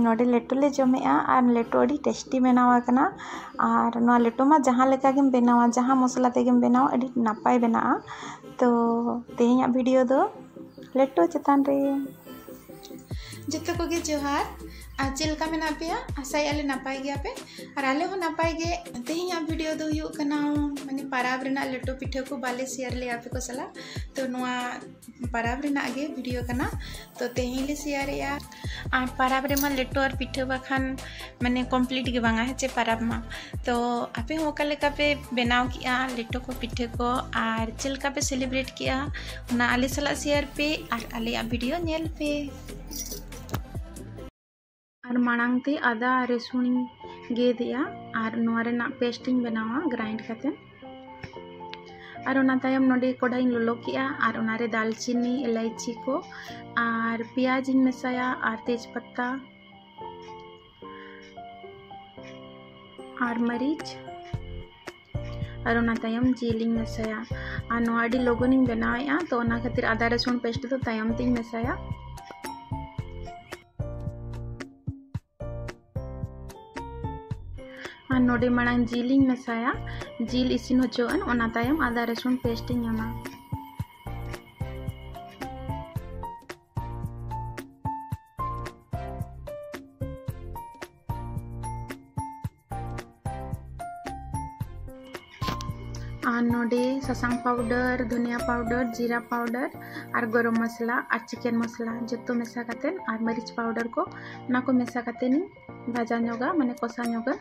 नोडे लेटो ले जमेआ और लेटो अड़ी टेस्टी बनावा कना और नोआ लेटो मा जहाँ लेका गेम बनावा जहाँ मसला तेगेम बनावा अड़ी नापाय बनाआ। तो तेहें वीडियो दो लेटो चेतान रे जतो कोगे जोहार आ चेलका मेना पेया आसाय आले नापाय गया पे और आले हो नापाय गे। तेहें वीडियो दो हुयो कना माने पाराब रेना लेटो पिठे को बाले शेयर ले आपे को सला। तो नोआ पाराब रेना गे वीडियो कना तो तेहें ले शेयर या आ पाराब रे मा लेटो और पिठे बाखान माने कंप्लीट गे बांगा है चे पाराब मा। तो आपे हो काले का पे बनाव किया लेटो को पिठे को और चेलका पे सेलिब्रेट किया ना आले सला शेयर पे और आले वीडियो नेल पे और मांगते आदा रसुन गेदिया और नोरेना पेस्टिंग बनावा ग्राइंड करते और ओना तायम नोडे कढ़ाई लोलो किया और ओनारे दालचीनी इलायची को और प्याज मेसाया और तेज पत्ता और मरीच और ओना तायम जीलिंग मेसाया और नोआडी लोगोनिंग बनाया। तो ओना खातिर आदा रसुन पेस्ट तो तायम तिंग मेसाया और नोडे मांग जीलिंग मेसाया जील इसिन होचोन ओना तायम आदा रसुन पेस्टिंग एमा और नोडे ससांग पाउडर धनिया पाउडर जीरा पाउडर और गरम मसला और चिकन मसला जतो मेसा कातेन और मरीच पाउडर को ना को मेसा कातेन भाजा नोगा माने कोसा नोगा।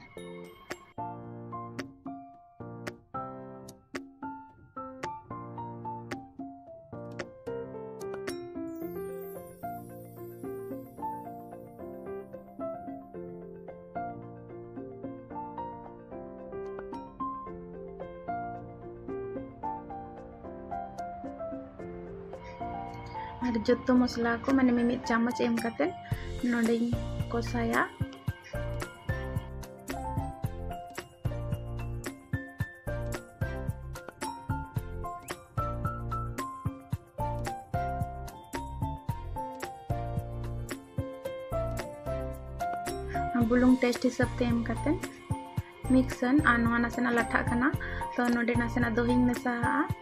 और जतो मसला को माने मिमित चामच एम काते नोडे कोसाया बुलुंग टेस्ट हिसाब ते एम काते मिक्सन और नोआ नासेना लाठा कना। तो नोडे नासेना दही मेसा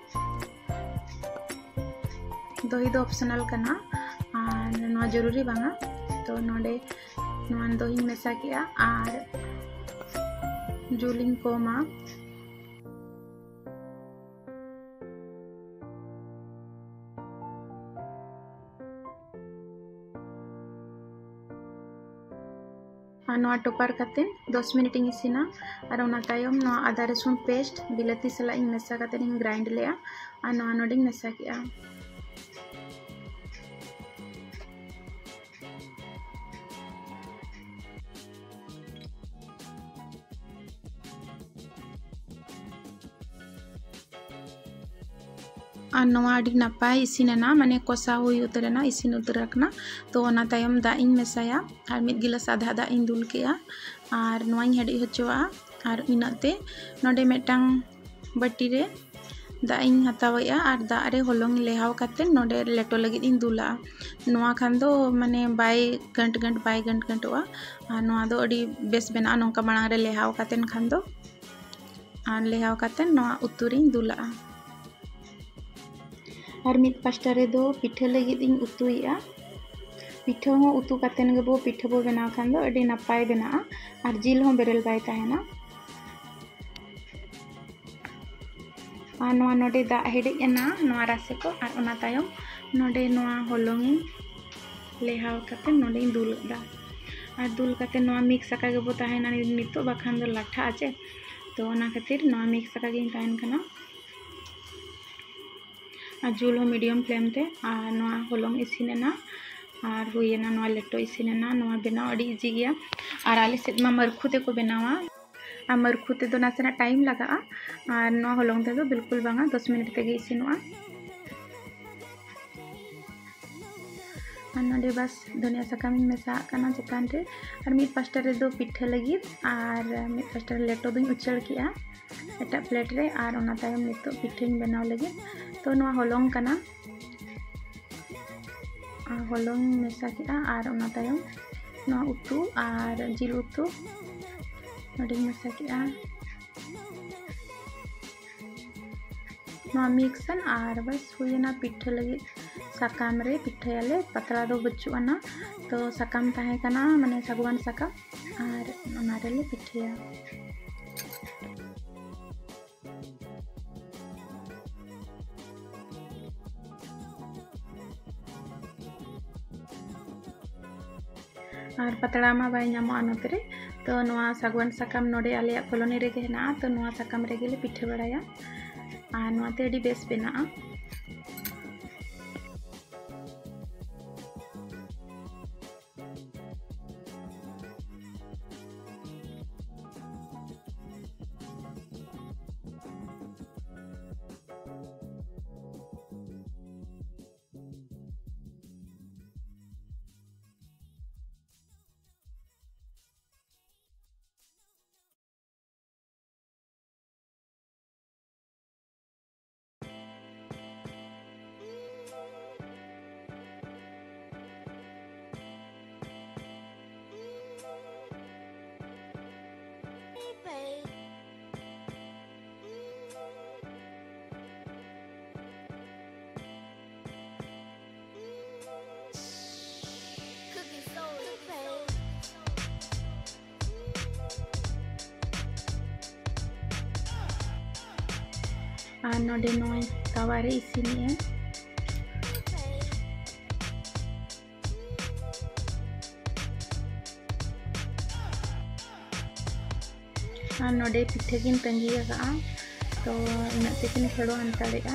दही दो ऑप्शनल कना और नोआ जरूरी बांगा। तो नोडे नोआ दही मेसा किया और जुलिंग को मा और नोआ टोपार काते 10 मिनट इंग इसिना और ओना तायम नोआ आदा रसुन पेस्ट बिलाती सला इंग मेसा काते इंग ग्राइंड लेया और नोआ नोडिंग मेसा किया। और नोआ अड़ी नापाय इसिना माने कोसा हुई उतरेना इसिन उतरकना। तो ओना तायम दा इंग मेसाया और मिद गिलास आधा दा इंग दुल केया और नोआ इंग हेडी होचोआ और इनाते नोडे मेटांग बाटी रे दा इंग हतावया और दा रे होलोंग लेहाव काते नोडे लेटो लगिद इंग दुला। नोआ खान दो माने बाय गंट बाय गंट गंटवा और नोआ दो अड़ी बेस बेना नोंका मांग रे लेहाव काते खान दो और लेहाव काते नोआ उतुरिंग दुला। और मिद पास्टा रे दो पिठे लगिद इंग उतुइया पिठे हो उतु कातेन गे बो पिठे बो बनाव खान दो अड़ी नापाय बेना और जिल हो बेरेल बाय ताहेना। और नोआ नोडे दा हेडेज एना नोआ रासे को और ओना तायम नोडे नोआ होलोंग लेहाव काते नोडे दुल दा और दुल काते नोआ मिक्स आका गे बो ताहेना नितो बाखान दो लाठा आचे। तो ओना खातिर नोआ मिक्स आका गे ताहेन कना और जुल हो मीडियम फ्लेम ते और नोआ होलोंग इसिनेना और हुईना नोआ लेटो इसिनेना नोआ बनाव अड़ी इजी गया। और आले सेद मा मरखुते को बनावा और मरखुते दो नासेना टाइम लगा और नोआ होलोंग ते दो बिल्कुल बांगा 10 मिनट तेगे इसिनोआ। और नोडे बस धनिया साकाम मेसा कना चेतान रे और मिद पास्टा रे दो पिठे लगिद और मिद पास्टा रे लेटो दुई उचल किया एटा प्लेट रे और ओना तायम नितो पिठें बनाव लगिद। तो नोआ होलोंग कना होलोंग मेसा किया और ओना तायम नवा उतु और जिल उतु नोडे मसा किया नवा मिक्सन और बस हुईना पिठा लगे साकाम रे पिठायाले पतला दो बचुआना तो साकाम ताहे कना माने सागवान साकाम और ओनारेले पिठाया और पतला मा बाय नामो नोतरे तो नवा सागवान साकाम नोडे आले कॉलोनी रे हेना तो नवा साकाम रे गेले पिठा बड़ाया और नवाते अडी बेस बेना और नोडे नोय तवारे इसिने और नोडे पिठे किन तंगिया का तो इना तेकिन खेड़ो हंताड़ेगा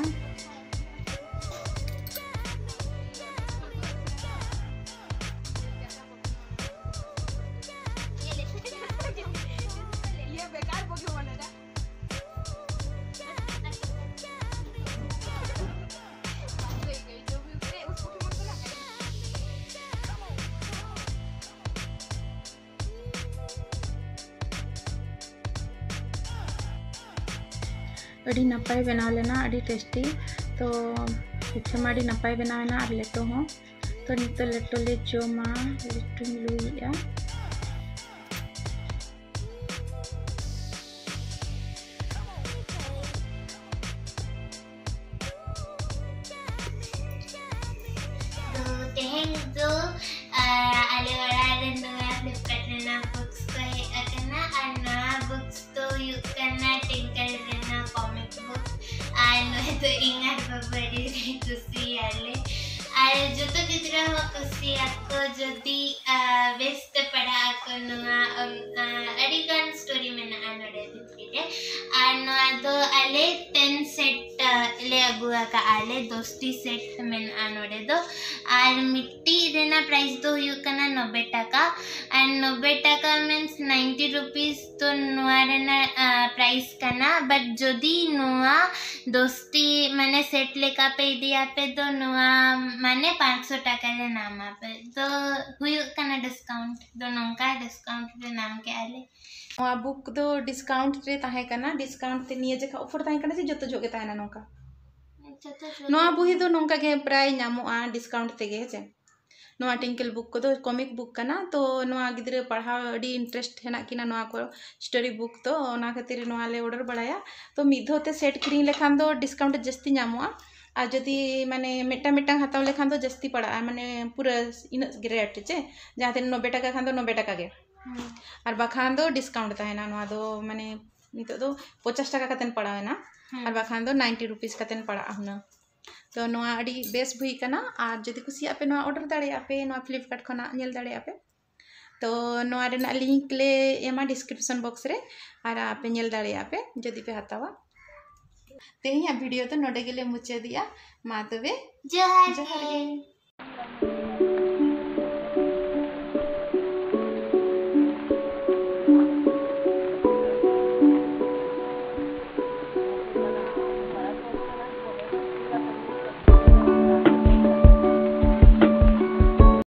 अड़ी नपाय बनाव लेना अड़ी टेस्टी तो पिठा मा अड़ी नपाय बनावेना और लेटो हो तो नितो लेटो ले जोमा लेटो लुइया तो ingat berbeda diskusi ale जो तो गिद्रा हो कुसी आपको जदी बेस्ट पढ़ा को नवा अडिगन स्टोरी में ना आनोडे दिखते आनो तो आले 10 सेट ले अगुआ का आले दोस्ती सेट में आनोडे दो और मिट्टी रेना प्राइस तो यू कना 90 टका एंड 90 टका मींस 90 रुपीस तो नुआ रेना प्राइस कना बट जदी नुआ दोस्ती माने सेट लेका पे दिया पे तो नुआ माने 500 टका ले नाम पे तो हुई कना डिस्काउंट तो नोंका डिस्काउंट रे नाम के आले नवा बुक दो डिस्काउंट रे ताहे कना डिस्काउंट ते निये जका ऑफर ताहे कना से जतो जोगे ताहे ना नोंका नवा बुही दो नोंका के प्राय नामोआ डिस्काउंट तेगे जे नवा टिंकल बुक को दो कॉमिक बुक कना तो नवा गिद्रे पढ़ाव अडी इंटरेस्ट हेना किना नवा को स्टोरी बुक तो ओना खातिर नवा ले ऑर्डर बड़ाया तो मिधोते सेट क्रीम लेखान दो डिस्काउंट जस्ती नामोआ आ जदि माने मेटा मेटा हाथाव लेखान दो जस्ती पड़ा माने पूरा इन रेट चे जहाँ तेन 90 टका खान दो 90 टका गे और बाखान दो डिस्काउंट ताहेना नवा दो माने नितो दो 50 टका कातेन पड़ावेना और बाखान दो 90 रुपीस कातेन पड़ा हुना तो नवा अडी बेस भुई कना और जदि कुसिया पे नवा ऑर्डर दाड़े आपे नवा फ्लिपकार्ट खना नेल दाड़े आपे तो नवा रेना लिंक ले एमा डिस्क्रिप्शन बॉक्स रे और आपे नेल दाड़े आपे जदि पे हतावा तेहिया वीडियो तो नोडे गेले मुचे दिया मा तबे जोहार गे।